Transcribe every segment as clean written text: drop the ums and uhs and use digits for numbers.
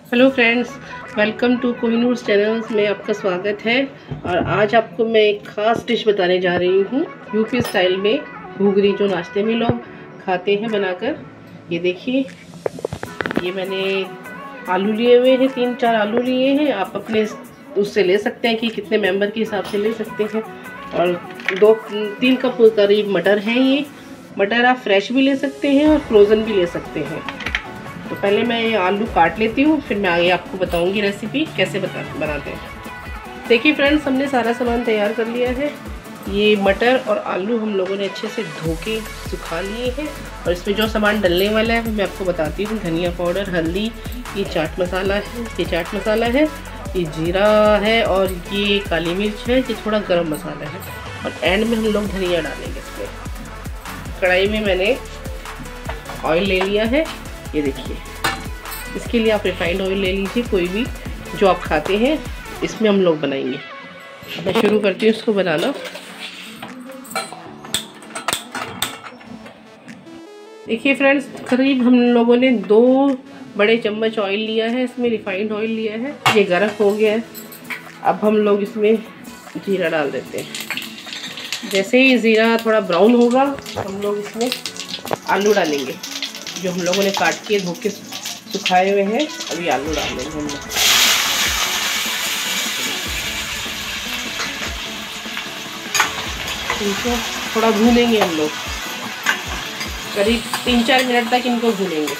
Hello friends, welcome to Kohinoor channels में आपका स्वागत है। और आज आपको मैं एक ख़ास डिश बताने जा रही हूँ यूपी स्टाइल में घुघरी, जो नाश्ते में लोग खाते हैं बनाकर। ये देखिए, ये मैंने आलू लिए हुए हैं, 3-4 आलू लिए हैं। आप अपने उससे ले सकते हैं कि कितने मेंबर के हिसाब से ले सकते हैं। और 2-3 कप करीब मटर है। ये मटर आप फ्रेश भी ले सकते हैं और फ्रोज़न भी ले सकते हैं। तो पहले मैं ये आलू काट लेती हूँ, फिर मैं आगे आपको बताऊँगी रेसिपी कैसे बनाते हैं। देखिए फ्रेंड्स, हमने सारा सामान तैयार कर लिया है। ये मटर और आलू हम लोगों ने अच्छे से धो के सुखा लिए हैं। और इसमें जो सामान डलने वाला है मैं आपको बताती हूँ। धनिया पाउडर, हल्दी, ये चाट मसाला है, ये जीरा है, और ये काली मिर्च है, ये थोड़ा गरम मसाला है। और एंड में हम लोग धनिया डालेंगे इसमें। कढ़ाई में मैंने ऑयल ले लिया है, ये देखिए। इसके लिए आप रिफाइंड ऑयल ले लीजिए, कोई भी जो आप खाते हैं। इसमें हम लोग बनाएंगे। मैं शुरू करती हूँ इसको बनाना। देखिए फ्रेंड्स, करीब हम लोगों ने 2 बड़े चम्मच ऑयल लिया है, इसमें रिफाइंड ऑयल लिया है। ये गर्म हो गया है। अब हम लोग इसमें जीरा डाल देते हैं। जैसे ही जीरा थोड़ा ब्राउन होगा, हम लोग इसमें आलू डालेंगे जो हम लोगों ने काट के धो के सुखाए हुए हैं। अभी आलू डाल देंगे हम लोग। इनको थोड़ा भूनेंगे हम लोग, करीब 3-4 मिनट तक इनको भूनेंगे।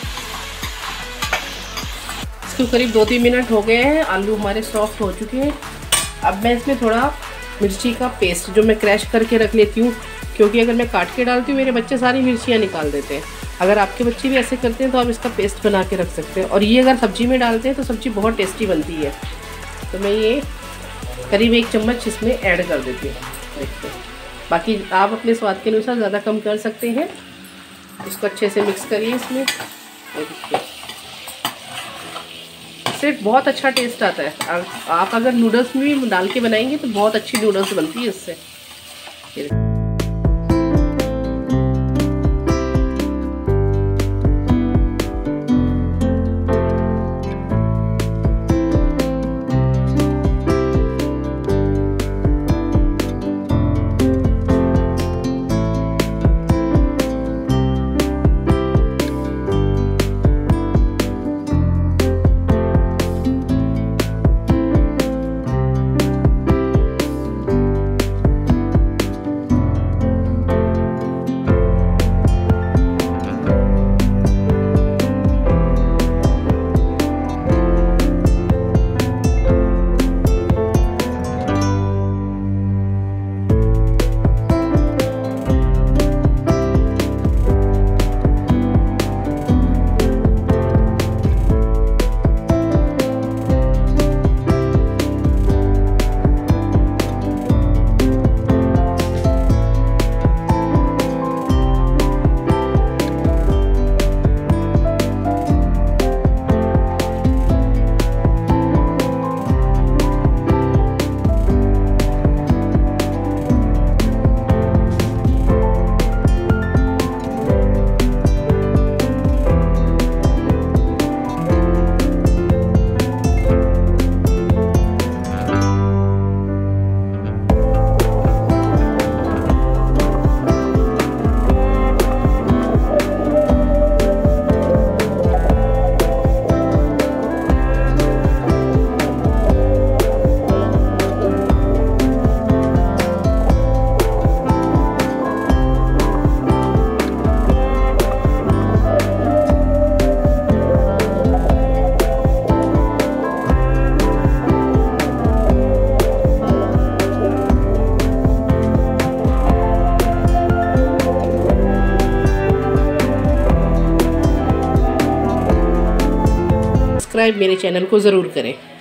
इसको करीब 2-3 मिनट हो गए हैं। आलू हमारे सॉफ्ट हो चुके हैं। अब मैं इसमें थोड़ा मिर्ची का पेस्ट जो मैं क्रैश करके रख लेती हूँ, क्योंकि अगर मैं काट के डालती हूँ मेरे बच्चे सारी मिर्चियाँ निकाल देते हैं। अगर आपके बच्चे भी ऐसे करते हैं तो आप इसका पेस्ट बना के रख सकते हैं। और ये अगर सब्ज़ी में डालते हैं तो सब्ज़ी बहुत टेस्टी बनती है। तो मैं ये करीब 1 चम्मच इसमें ऐड कर देती हूँ। देखते हैं, बाकी आप अपने स्वाद के अनुसार ज़्यादा कम कर सकते हैं। इसको अच्छे से मिक्स करिए इसमें। इससे बहुत अच्छा टेस्ट आता है। आप अगर नूडल्स में भी डाल के बनाएंगे तो बहुत अच्छी नूडल्स बनती है इससे। सब्सक्राइब मेरे चैनल को ज़रूर करें।